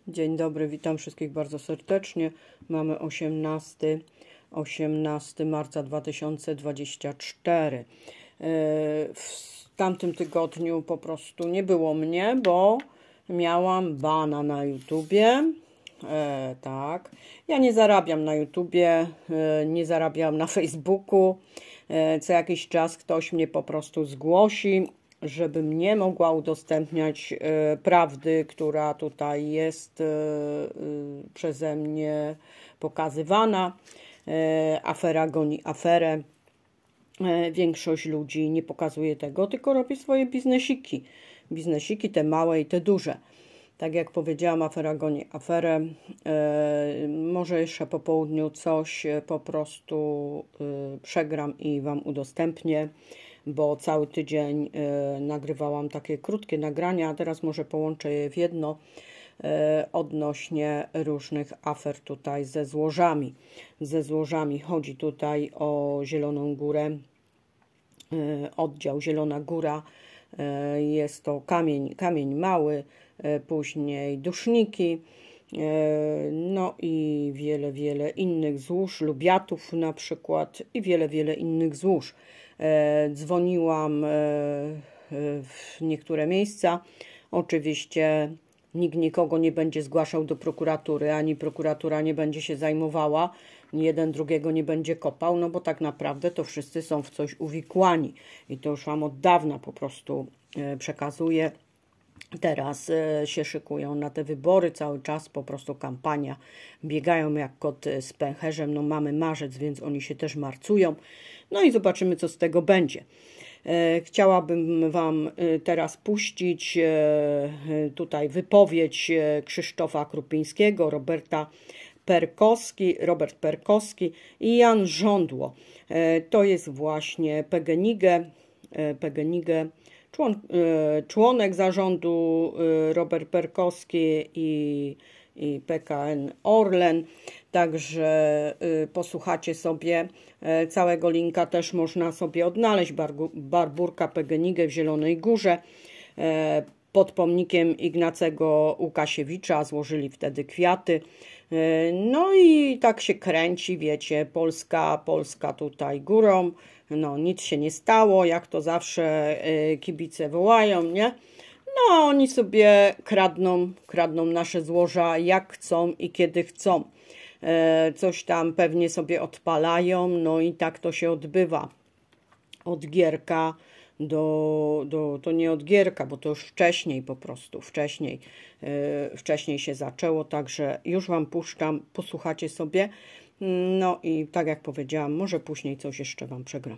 Dzień dobry, witam wszystkich bardzo serdecznie. Mamy 18 marca 2024. W tamtym tygodniu po prostu nie było mnie, bo miałam bana na YouTubie. Tak. Ja nie zarabiam na YouTubie, nie zarabiam na Facebooku. Co jakiś czas ktoś mnie po prostu zgłosi, żebym nie mogła udostępniać prawdy, która tutaj jest przeze mnie pokazywana. Afera goni aferę. Większość ludzi nie pokazuje tego, tylko robi swoje biznesiki. Biznesiki te małe i te duże. Tak jak powiedziałam, afera goni aferę. Może jeszcze po południu coś po prostu przegram i Wam udostępnię, bo cały tydzień nagrywałam takie krótkie nagrania, a teraz może połączę je w jedno odnośnie różnych afer tutaj ze złożami. Ze złożami chodzi tutaj o Zieloną Górę, oddział Zielona Góra. Jest to kamień mały, później duszniki, no i wiele innych złóż, lubiatów na przykład i wiele innych złóż. Dzwoniłam w niektóre miejsca. Oczywiście nikt nikogo nie będzie zgłaszał do prokuratury, ani prokuratura nie będzie się zajmowała, jeden drugiego nie będzie kopał, no bo tak naprawdę to wszyscy są w coś uwikłani. I to już Wam od dawna po prostu przekazuję. Teraz się szykują na te wybory, cały czas po prostu kampania. Biegają jak kot z pęcherzem. No mamy marzec, więc oni się też marcują. No i zobaczymy, co z tego będzie. Chciałabym Wam teraz puścić tutaj wypowiedź Krzysztofa Krupińskiego, Robert Perkowski i Jan Żądło. To jest właśnie PGNiG, członek zarządu Robert Perkowski i PKN Orlen. Także posłuchacie sobie. Całego linka też można sobie odnaleźć. Barburka PGNiG w Zielonej Górze. Pod pomnikiem Ignacego Łukasiewicza złożyli wtedy kwiaty. No i tak się kręci, wiecie, Polska tutaj górą. No nic się nie stało, jak to zawsze kibice wołają, nie? No oni sobie kradną nasze złoża jak chcą i kiedy chcą. Coś tam pewnie sobie odpalają, no i tak to się odbywa. Od Gierka to nie od Gierka, bo to już wcześniej po prostu, wcześniej się zaczęło, także już Wam puszczam, posłuchacie sobie. No i tak jak powiedziałam, może później coś jeszcze Wam przegram.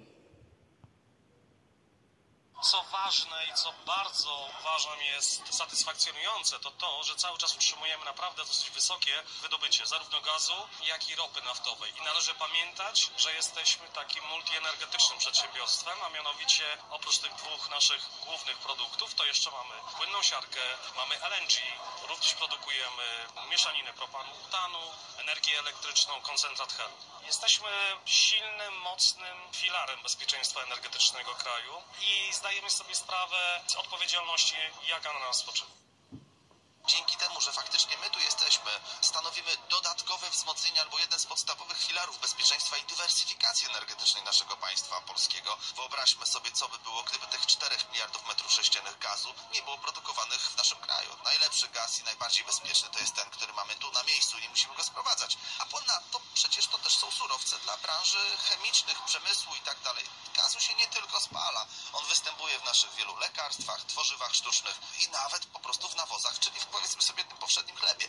Co ważne i co bardzo uważam jest satysfakcjonujące, to, że cały czas utrzymujemy naprawdę dosyć wysokie wydobycie zarówno gazu, jak i ropy naftowej. I należy pamiętać, że jesteśmy takim multienergetycznym przedsiębiorstwem, a mianowicie oprócz tych dwóch naszych głównych produktów, to jeszcze mamy płynną siarkę, mamy LNG, również produkujemy mieszaninę propanu-butanu, energię elektryczną, koncentrat helu. Jesteśmy silnym, mocnym filarem bezpieczeństwa energetycznego kraju i zdajemy sobie sprawę z odpowiedzialności, jaka na nas spoczywa. Dzięki temu, że faktycznie my tu jesteśmy, stanowimy dodatkowe wzmocnienie albo jeden z podstawowych filarów bezpieczeństwa i dywersyfikacji energetycznej naszego państwa polskiego. Wyobraźmy sobie, co by było, gdyby tych 4 miliardów metrów sześciennych gazu nie było produkowanych w naszym kraju. Najlepszy gaz i najbardziej bezpieczny to jest ten, który mamy tu na miejscu i nie musimy go sprowadzać. A ponadto przecież to też są surowce dla branży chemicznych, przemysłu i tak dalej. Gazu się nie tylko spala. On występuje w naszych wielu lekarstwach, tworzywach sztucznych i nawet po prostu w nawozach, czyli w, powiedzmy sobie, tym powszednim chlebie.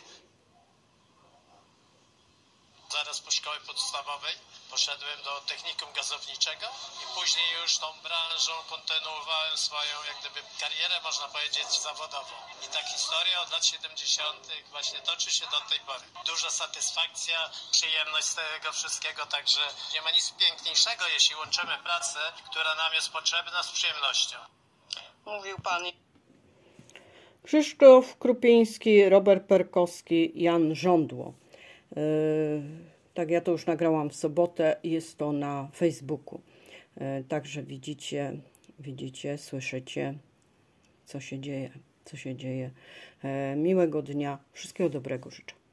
Zaraz po szkole podstawowej poszedłem do technikum gazowniczego i później już tą branżą kontynuowałem swoją, jak gdyby, karierę, można powiedzieć, zawodową. I ta historia od lat 70. właśnie toczy się do tej pory. Duża satysfakcja, przyjemność z tego wszystkiego, także nie ma nic piękniejszego, jeśli łączymy pracę, która nam jest potrzebna, z przyjemnością. Mówił Pan Krzysztof Krupiński, Robert Perkowski, Jan Żądło. Tak, ja to już nagrałam w sobotę, jest to na Facebooku. Także widzicie, słyszycie, co się dzieje. co się dzieje. Miłego dnia, wszystkiego dobrego życzę.